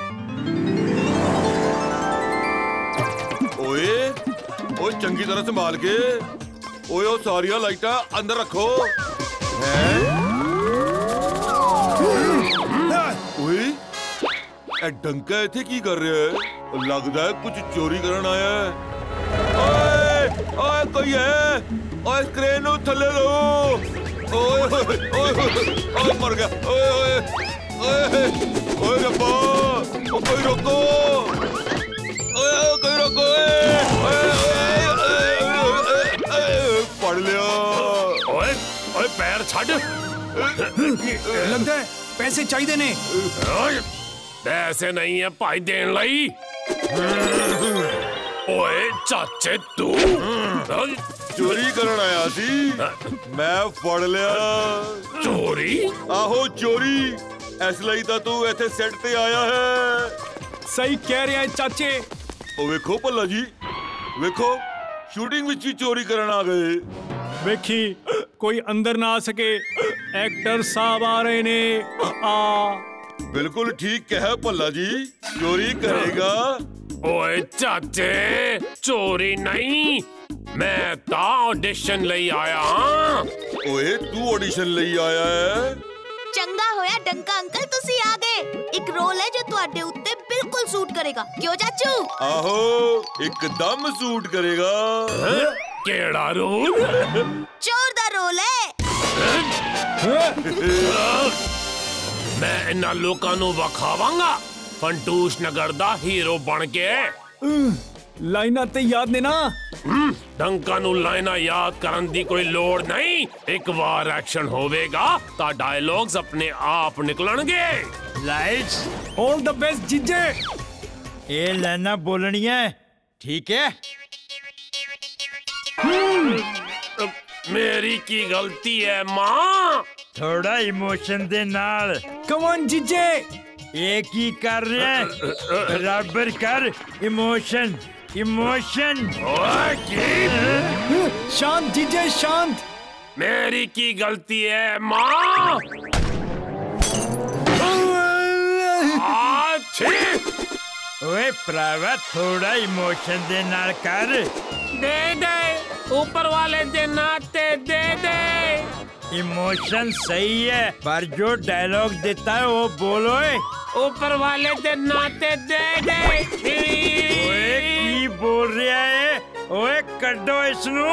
ओए ओए चंगी तरह संभाल के। ओए ओ सारिया लाइटा अंदर रखो। ओए ए डंका इत्थे की कर रहा है? लगदा है कुछ चोरी करन आया है। ओए ओए कोई है? ओए क्रेन नु थल्ले लो। ओए ओए ओए मर गया। ओए ओए ओए ओए रब्बा ओ कोई रोको। ओए कोई रोको। पढ़ लिया। ओए ओए पैर छड़। लगता है पैसे चाहिए ने। पैसे नहीं है भाई देन लाई। ओए चाचे तू चोरी करन आया सी, मैं फड़ लिया। चोरी? आहो चोरी। इसलिए तो तू इत्थे सेट ते आया है। सही कह रहे हैं चाचे। ओ वेखो भल्ला जी, वेखो शूटिंग विच ही चोरी करन आ गए। वेखी कोई अंदर ना आ सके। एक्टर साहब आ रहे ने। बिल्कुल ठीक कहा भल्ला जी, चोरी करेगा। ओए चाचे चोरी नहीं, मैं ता ऑडिशन लई आया हां। ओए तू ऑडिशन लई आया है? चंगा होया डंका अंकल तुसी आ गए। एक रोल है जो तुहाडे उत्ते बिल्कुल सूट करेगा, क्यों चाचू? आहो एकदम सूट करेगा। केड़ा रोल? चोर दा रोल है। मैं इन्ना लोकां नू वखावांगा फंटूश नगर दा हीरो बन के। लाइना ते याद ने ना? डंका नू लाइना याद करन दी कोई लोड़ नहीं। एक बार एक्शन होवेगा ता डायलॉग्स अपने आप निकलणगे। लाइट्स ऑल द बेस्ट जीजे। ये लाइना बोलनी है, ठीक है? मेरी की गलती है माँ? थोड़ा इमोशन दे नाल। कम ऑन जीजे। एक ही कर रहे हैं, बराबर कर। Emotion emotion. शांत जीजे शांत। मेरी की गलती है माँ? ओए भरावा थोड़ा इमोशन दे नाल कर। दे दे ऊपर वाले दे नाते दे दे। इमोशन सही है पर जो डायलॉग देता है वो बोलो। ऊपर वाले दे नाते दे दे। ओए की बोल रहा है? ओए कड्डो इसनू।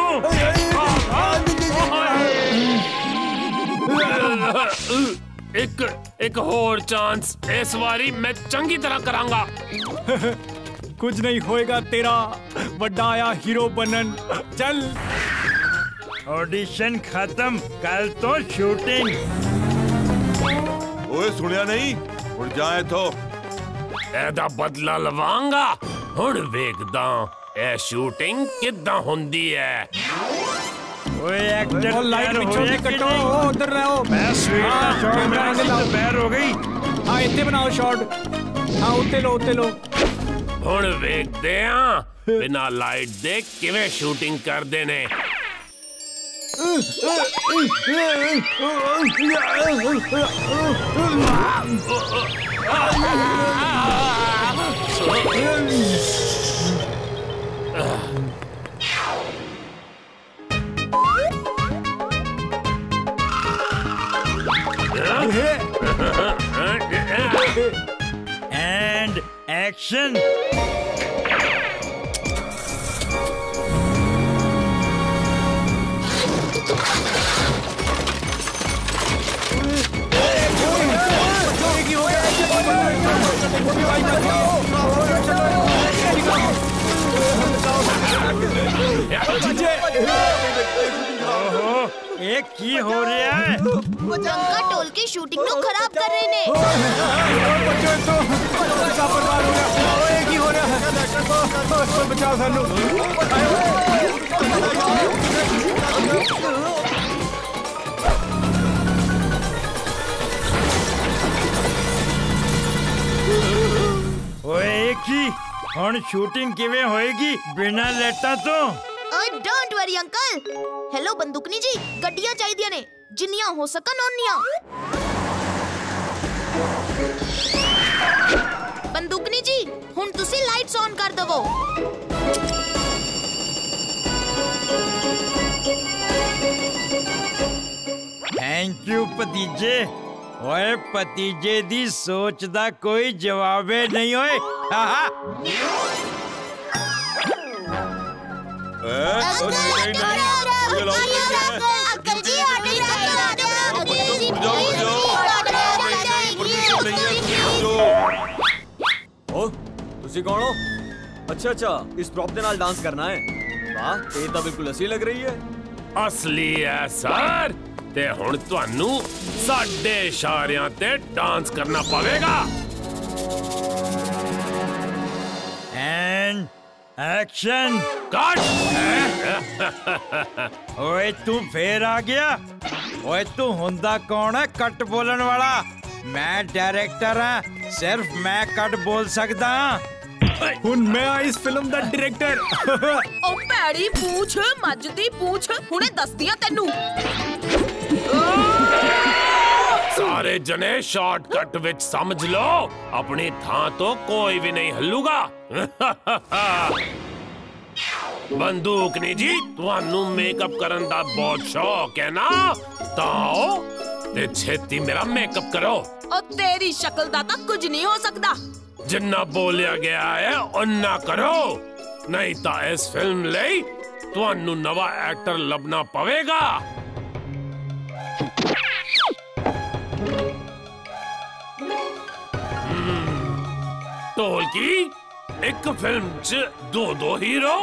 एक और चांस, इस बारी मैं चंगी तरह करांगा। कुछ नहीं होएगा तेरा बड़ा आया हीरो बनन। चल ऑडिशन खत्म, कल तो शूटिंग। ओए सुनिया नहीं? उड़ जाए तो एदा बदला लवांगा। हुण वेखदा ए शूटिंग किद्दां हुंदी है। ओए एक्टर लाइट पिछों से कटो, उधर रहो। मैं स्वीट का शॉट बनाने तो बैर हो गई। हाँ इतने बनाओ शॉट। हाँ उतने लो। हुण वेखदे हां बिना लाइट दे किवें शूटिंग करदे ने। And action. एक की हो रहा है? डंका टोल की शूटिंग नु खराब कर रहे ने। एक ही हो रहा है। बचाओ सानू। ओए एक ही हुण शूटिंग किवें होएगी बिना लेटा तो? Don't worry uncle. हेलो बंदूकनी जी, गड्डियां चाहिए ने जिन्नियां हो सकन ओनियां। थैंक यू भतीजे। ओए भतीजे दी सोच दा कोई जवाब ही नहीं ओए। ਤੁਸੀਂ ਕੌਣ ਹੋ? अच्छा अच्छा इस प्रॉप दे नाल डांस करना है। वाह ये तो बिल्कुल असली लग रही है। असली है सर। ते हुण तुहानू साडे इशारियां ते डांस करना पवेगा। And action cut. ओए तू फिर आ गया। ओए तू हुंदा कौन है कट बोलन वाला? मैं डायरेक्टर हाँ, सिर्फ मैं कट बोल सकदा हाँ। हुन मैं इस फिल्म दा डायरेक्टर। ओ पैड़ी पूछ मज दी पूछ हुणे दस दिया तेनू। सारे जने शॉर्टकट विच समझ लो, अपनी थां तो कोई भी नहीं हल्लूगा। बंदूक नहीं जी, तुहानू मेकअप करन दा बहुत शौक है ना? ताओ ते छेती मेरा मेकअप करो। ओ तेरी शक्ल दा तां कुछ नहीं हो सकदा। जिन्ना बोलिया गया है उन्ना करो, नहीं तो इस फिल्म ले तुहानू नवा एक्टर लभना पवेगा। ढोलकी एक फिल्म च दो हीरो।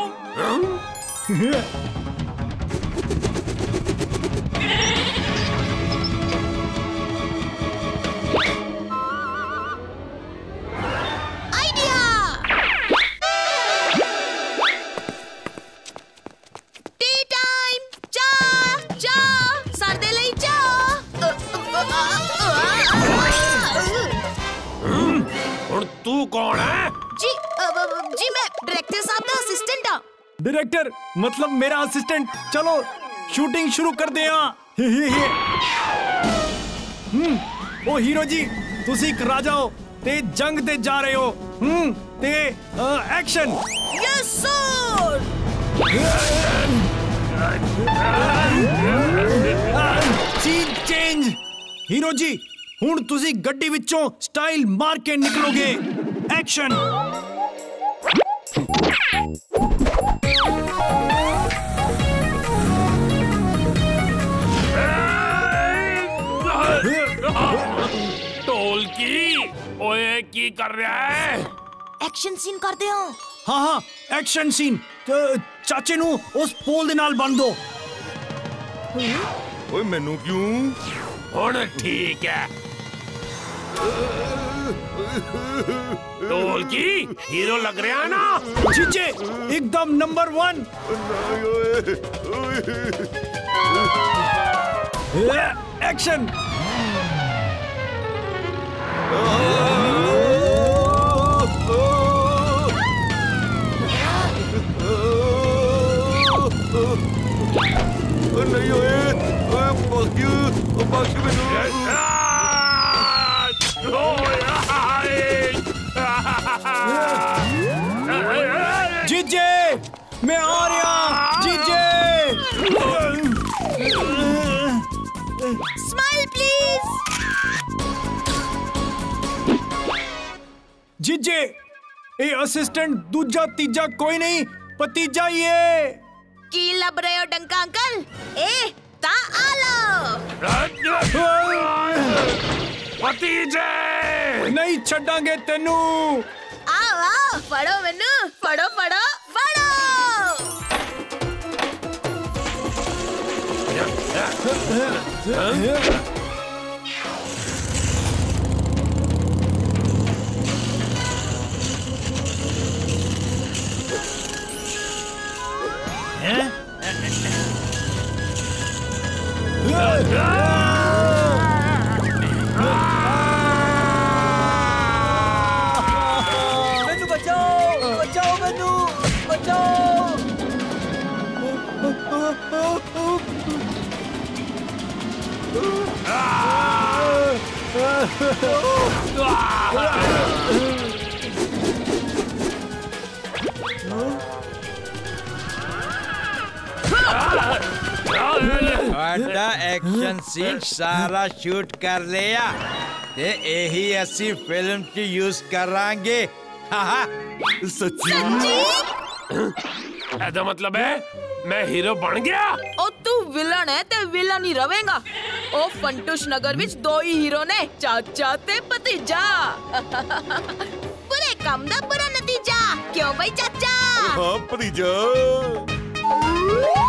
तू कौन है? जी मैं डायरेक्टर साहब का असिस्टेंट हाँ। डायरेक्टर मतलब मेरा असिस्टेंट। चलो शूटिंग शुरू कर दे। ओ हीरो जी तुसी एक राजा हो ते जंग ते जा रहे हो। ते action. Yes sir. Scene change. Hero जी हुण तुसी गड्डी विचों स्टाइल मार के निकलोगे। एक्शन। ढोलकी ओए की कर रहा है? एक्शन सीन कर दे। हाँ हाँ एक्शन सीन। चाचे नू उस पोल दे नाल बन दो। ओए मैनू क्यों? हुण ठीक है। ढोलकी हीरो लग रहा है ना? जीजे एकदम नंबर 1। एक्शन। नहीं जीजे मैं आ रहा। जीजे स्माइल प्लीज। जीजे ए असिस्टेंट दूजा तीजा कोई नहीं, भतीजा ही है। की लब रहे हो डंका अंकल? ए ता आलो। भतीजे नहीं छड़ांगे तेनू। आओ आओ फड़ो मैनू, फड़ो फड़ो फड़ो। मैनू बचाओ बचाओ मैनू बचाओ। वाटा एक्शन सीन सारा शूट कर लिया ते यही असी फिल्म च यूज करांगे। सच्ची? ऐसा मतलब है मैं हीरो बन गया? ओ तू विलन है ते विलन ही रवेगा। ओ फंटूश नगर विच दो ही हीरो ने, चाचा ते भतीजा। बुरे काम दा बुरा नतीजा, क्यों भाई चाचा? हाँ भतीजा।